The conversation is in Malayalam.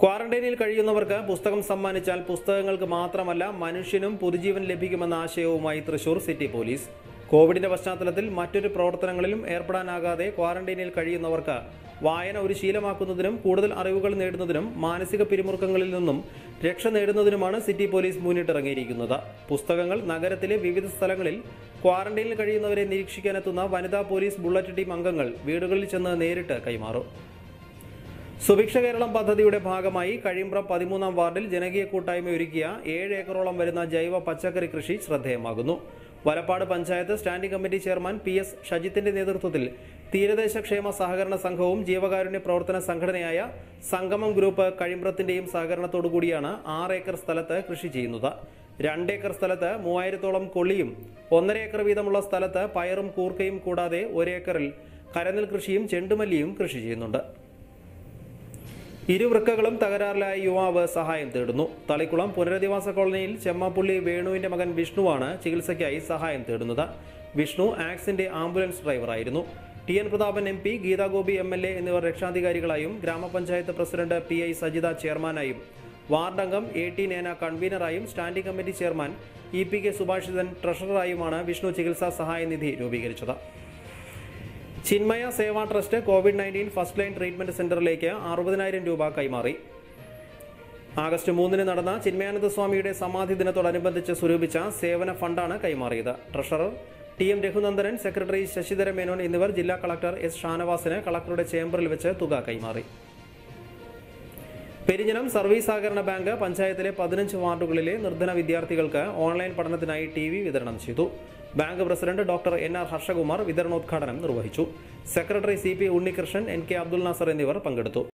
ക്വാറന്റൈനിൽ കഴിയുന്നവർക്ക് പുസ്തകം സമ്മാനിച്ചാൽ പുസ്തകങ്ങൾക്ക് മാത്രമല്ല മനുഷ്യനും പുതുജീവൻ ലഭിക്കുമെന്ന ആശയവുമായി തൃശൂർ സിറ്റി പോലീസ്. കോവിഡിന്റെ പശ്ചാത്തലത്തിൽ മറ്റൊരു പ്രവർത്തനങ്ങളിലും ഏർപ്പെടാനാകാതെ ക്വാറന്റൈനിൽ കഴിയുന്നവർക്ക് വായന ഒരു ശീലമാക്കുന്നതിനും കൂടുതൽ അറിവുകൾ നേടുന്നതിനും മാനസിക പിരിമുറുക്കങ്ങളിൽ നിന്നും രക്ഷ നേടുന്നതിനുമാണ് സിറ്റി പോലീസ് മുന്നിട്ടിറങ്ങിയിരിക്കുന്നത്. പുസ്തകങ്ങൾ നഗരത്തിലെ വിവിധ സ്ഥലങ്ങളിൽ ക്വാറന്റൈനിൽ കഴിയുന്നവരെ നിരീക്ഷിക്കാനെത്തുന്ന വനിതാ പോലീസ് ബുള്ളറ്റ് ടീം അംഗങ്ങൾ വീടുകളിൽ ചെന്ന് നേരിട്ട് കൈമാറും. സുഭിക്ഷ കേരളം പദ്ധതിയുടെ ഭാഗമായി കഴിമ്പ്രം 13-ാം വാർഡിൽ ജനകീയ കൂട്ടായ്മ ഒരുക്കിയ 7 ഏക്കറോളം വരുന്ന ജൈവ പച്ചക്കറി കൃഷി ശ്രദ്ധേയമാകുന്നു. Valappad panchayat standing committee chairman PS ഷജിത്തിന്റെ നേതൃത്വത്തിൽ തീരദേശ ക്ഷേമ സഹകരണ സംഘവും ജീവകാരുണ്യ പ്രവർത്തന സംഘടനയായ സംഗമം ഗ്രൂപ്പ് കഴിമ്പ്രത്തിന്റെയും സഹകരണത്തോടുകൂടിയാണ് 6 ഏക്കർ സ്ഥലത്ത് കൃഷി ചെയ്യുന്നത്. 2 ഏക്കർ സ്ഥലത്ത് 3000-ഓളം കൊള്ളിയും 1.5 ഏക്കർ വീതമുള്ള സ്ഥലത്ത് പയറും കൂർക്കയും കൂടാതെ 1 ഏക്കറിൽ കരനെൽ കൃഷിയും ചെണ്ടുമല്ലിയും കൃഷി ചെയ്യുന്നുണ്ട്. ഇരുവൃക്കകളും തകരാറിലായ യുവാവ് സഹായം തേടുന്നു. തളിക്കുളം പുനരധിവാസ കോളനിയിൽ ചെമ്മാപ്പുള്ളി വേണുവിന്റെ മകൻ വിഷ്ണുവാണ് ചികിത്സയ്ക്കായി സഹായം തേടുന്നത്. വിഷ്ണു ആക്സിന്റെ ആംബുലൻസ് ഡ്രൈവറായിരുന്നു. TN Prathapan MP, Geetha Gopi MLA എന്നിവർ രക്ഷാധികാരികളായും ഗ്രാമപഞ്ചായത്ത് പ്രസിഡന്റ് PI സജിത ചെയർമാനായും വാർഡംഗം AT നേന കൺവീനറായും standing committee chairman EPK Subhashithan ട്രഷററായുമാണ് വിഷ്ണു ചികിത്സാ സഹായ നിധി രൂപീകരിച്ചത്. Chinmaya Seva trust COVID-19 first line treatment സെന്ററിലേക്ക് 60,000 രൂപ കൈമാറി. ആഗസ്റ്റ് 3-ന് നടന്ന ചിന്മയാനന്ദ സ്വാമിയുടെ സമാധി ദിനത്തോടനുബന്ധിച്ച് സ്വരൂപിച്ച സേവന ഫണ്ടാണ് കൈമാറിയത്. Treasurer TM Raghunandanan, secretary Sasidhara Menon എന്നിവർ ജില്ലാ കളക്ടർ S ഷാനവാസിന് കളക്ടറുടെ ചേംബറിൽ വെച്ച് തുക കൈമാറി. പെരിഞ്ഞനം സർവീസ് സഹകരണ ബാങ്ക് പഞ്ചായത്തിലെ 15 വാർഡുകളിലെ നിർധന വിദ്യാർത്ഥികൾക്ക് ഓൺലൈൻ പഠനത്തിനായി TV വിതരണം ചെയ്തു. Bank president doctor NR Harshakumar വിതരണോദ്ഘാടനം നിർവഹിച്ചു. Secretary CP Unnikrishnan, NK Abdul Nasar എന്നിവർ പങ്കെടുത്തു.